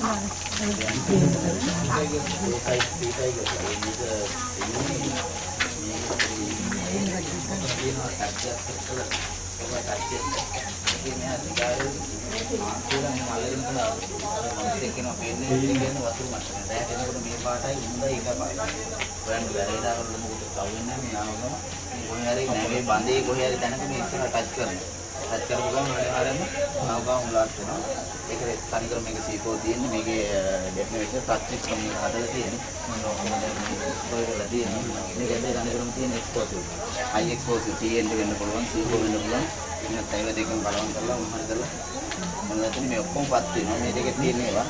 බන්දේ කොහේ හරි දැනක මේ ඉස්සර ටච් කරනවා. ටච් කරපු ගමන් අනිවාර්යයෙන්ම නවගාම උලාත් වෙනවා. ඒක තනිකර මේක C4 තියෙන්නේ. මේකේ ඩෙෆිනිෂන් ටච් සිස්ටම් එක හදලා තියෙන්නේ. ඔයගොල්ලෝ තියෙන්නේ. මේක ඇතුලේ තනිකරම තියෙන එක්ස්පෝසිව්. හයි එක්ස්පෝසිව් CN වෙන්න පුළුවන්, C4 වෙන්න පුළුවන්. මේක තයිල දෙකම බලවන් කරලා මොහොත කරලා මොනවද මේ ඔක්කොම පත් වෙනවා. මේ දෙකේ තියෙන ඒවා.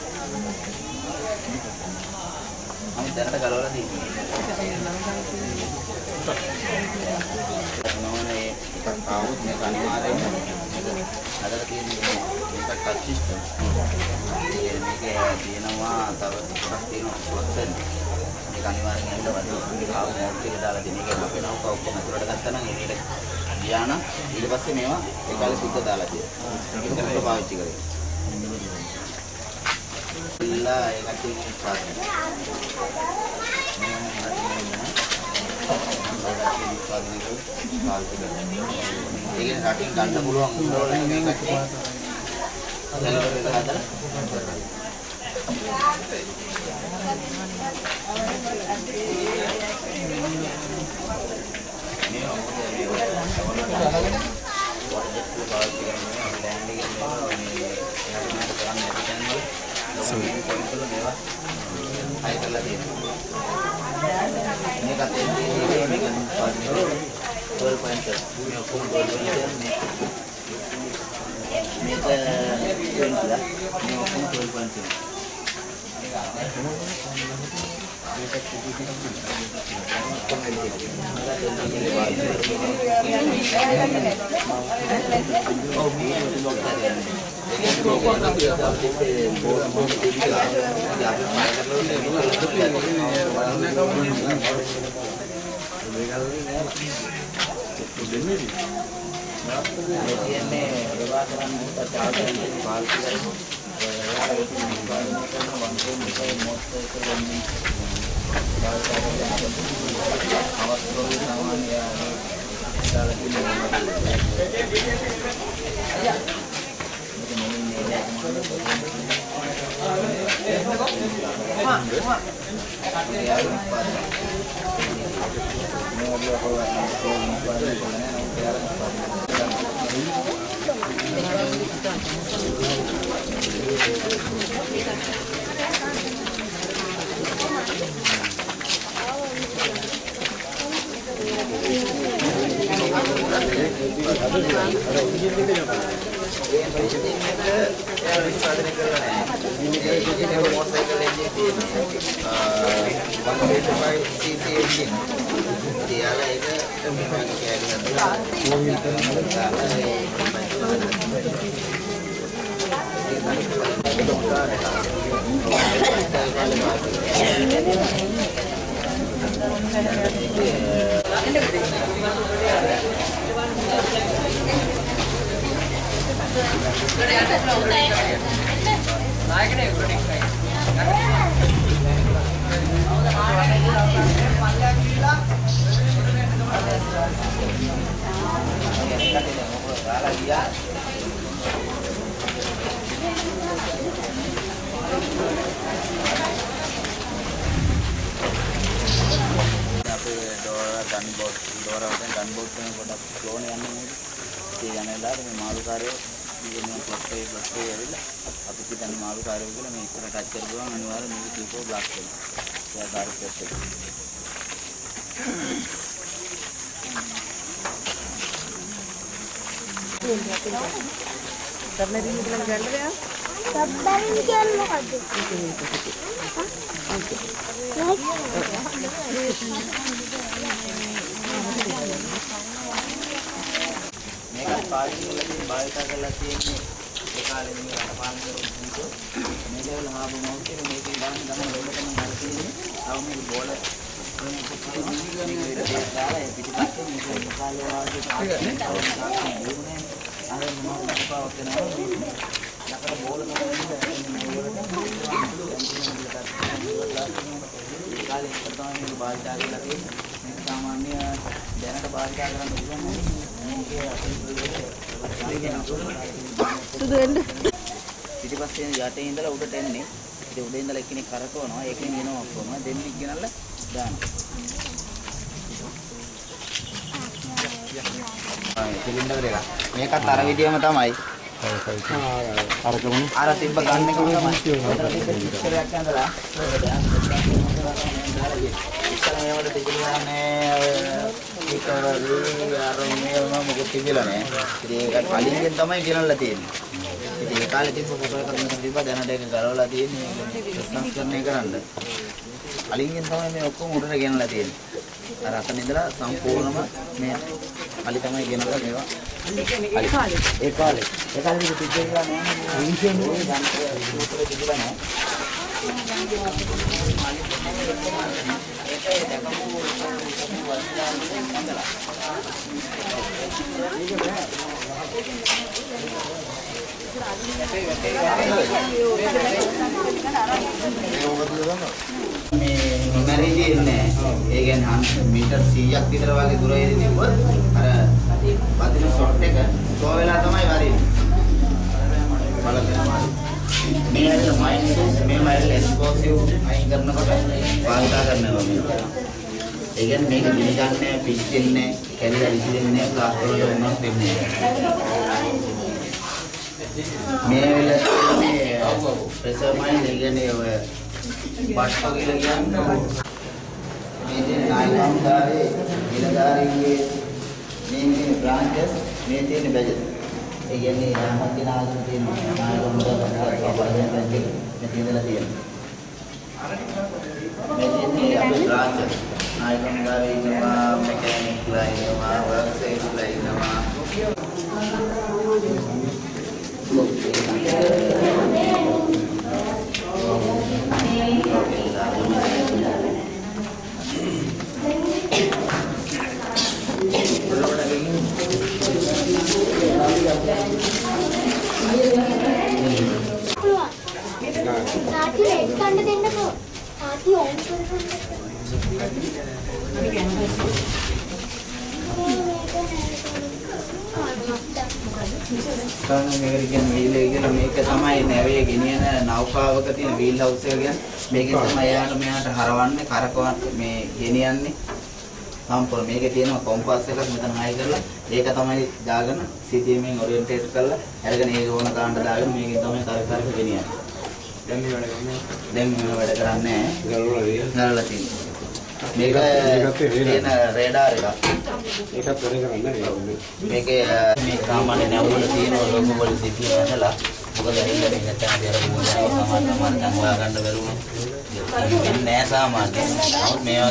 අපි දැනට ගලවලා තියෙන්නේ. නෝනේ එකක් ආවොත් මේක අනිවාර්යයෙන්ම හදලා තියෙන මේක ටච් සිස්ටම්. මේකේ තියෙනවා තව එකක් තියෙනවා ප්‍රොසෙසර්. මේක අනිවාර්යයෙන් එන්න වදිනවා. මේක ආව මෝඩ් එකේ දාලා තියෙන එක අපේ නෞක ඔක්කොම අතුරට ගත්තා නම් එළියට ගියා නම් ඊට පස්සේ මේවා ඒකාලේ සුද්ධ දාලා තියෙනවා. ඒක තමයි පාවිච්චි කරේ. ඉල්ලා ඒකට ඉස්සරහ. ඒකෙන් රටින් ගන්න පුළුවන් උඩරවල මේකට Ada භාවිතා කරලා තියෙන්නේ. මේක සාමාන්‍ය දැනට භාවිතා කරන්න පුළුවන් මේකේ සුදු වෙන්න. ඊටපස්සේ යටේ ඉඳලා උඩට එන්නේ. ඉතින් උඩ ඉඳලා එක්කෙනෙක් කරකවනවා. ඒකෙන් එනවා ඔක්කොම. දෙන්නෙක් ගෙනල්ලා දානවා. සිලින්ඩර් එක. මේකත් අර විදියම තමයි. අර තිබ්බ ගන්න එක තමයි. පිටරයක් ඇඳලා ඉස්සර මේවට තිබුණානේ ඒකවල අර මේවම මොකද තිබිලා නෑ. ඉතින් ඒක කලින්ගෙන් තමයි ගෙනල්ලා තියෙන්නේ. ඉතින් ඒ කාලේ තිබ්බ ෆොටෝ එකක් මෙතන තිබ්බා. දැනට ඒක ගලවලා තියෙන්නේ සංස්කරණය කරන්න. කලින්ගෙන් තමයි මේ ඔක්කොම උඩට ගෙනල්ලා තියෙන්නේ. අර අතන ඉඳලා සම්පූර්ණම මේ අලි තමයි ගෙනල්ලා මේවා. ඒ කාලේ තිබ්බේලා නෑ. ඉන්ෂන් ඕනේ ගන්න සූත්‍රෙ තිබුණා නෑ. මේ නොමැරිදී ඉන්නේ. ඒ කියන්නේ මීටර් 100ක් විතර වගේ දුරේදී තිබ්බොත් අර වදින ෂොට් එක සෝ වෙලා තමයි වදින්නේ. බලන්න මේ ඇල්ල මයිනස් මේ මයිල් එක්ස්පෝසිව් අයින් කරනකොට භාවිතා කරනවා මේක. ඒ කියන්නේ මේක දිනගන්නේ පිච්චෙන්නේ කැලිලා විසිරෙන්නේ ප්ලාස්ටර් වල වුණොත් වෙන්නේ. මේ වෙලාවේ මේ ප්‍රෙෂර් මයිල් ඒ කියන්නේ ඔය බට්ටෝ කියලා කියන්නේ මේ තියෙන නායකම්කාරයේ නිලධාරීන්ගේ මේ බ්‍රාන්චස් මේ තියෙන බැජස්. ඒ කියන්නේ යහමත් දිනාගෙන තියෙන නායකම්කාරයේ පරිදි මේ තියෙනලා තියෙනවා. මේ තියෙන්නේ අපේ බ්‍රාන්චස් නායකම්කාරයේ ඉන්නවා මෙකැනික්ලා ඉන්නවා වර්ක්ස්ලා ඉන්නවා. මේක තමයි නැවේ ගෙනියන නෞකාවක තියෙන වීල් හවුස් එක කියන්නේ. මේකෙන් තමයි එයාට මෙයාට හරවන්නේ කරකවන්නේ මේ ගෙනියන්නේ. සම්පූර්ණ මේකේ තියෙනවා කොම්පාස් එකක් මෙතන හයි කරලා ඒක තමයි දාගෙන CTM-එන් ඔරියන්ටේට් කරලා අරගෙන ඒක ඕන කාණ්ඩ දාගෙන මේකෙන් තමයි කරක ගෙනියන්නේ. දැන් මේ වැඩ කරන්නේ ගලවලා තියෙනවා. මේක තියෙන රේඩාර් එක. ඒකත් වැඩ කරන්නේ නෑ. මේකේ මේ සාමාන්‍ය නැවුවල තියෙන ලොකු වල සිටින ඇදලා මොකද ඇවිල්ලා මේක තමයි අර මොනවා සමාන තන් හොයා ගන්න බැරුණා. නෑ සාමාන්‍ය. නමුත් මේ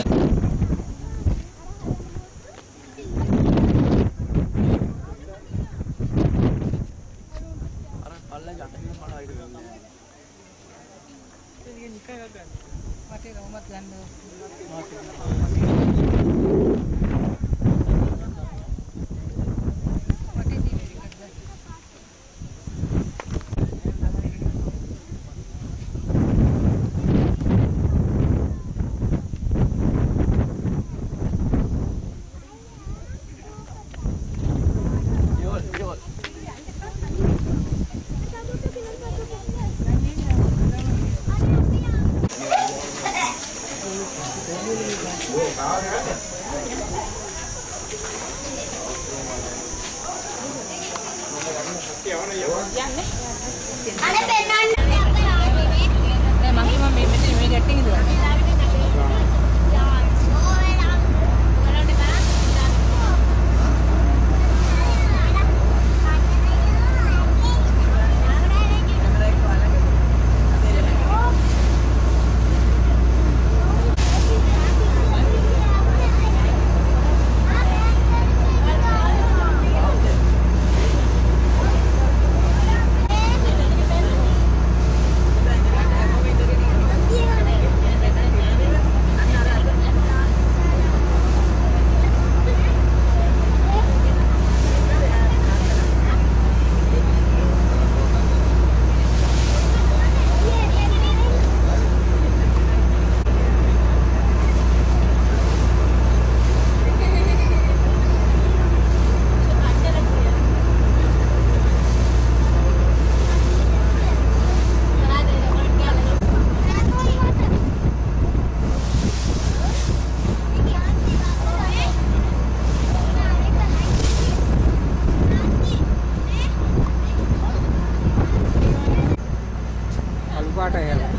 පාට ඇයලා.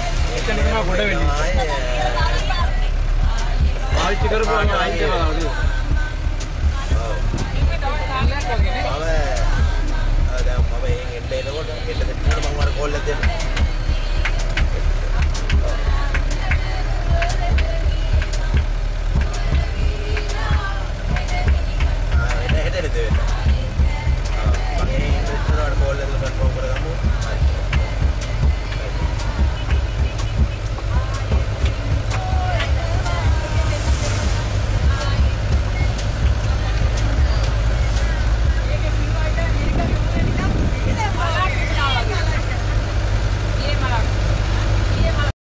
පාවිච්චි කරපුවා අයින් කරලා දානවා.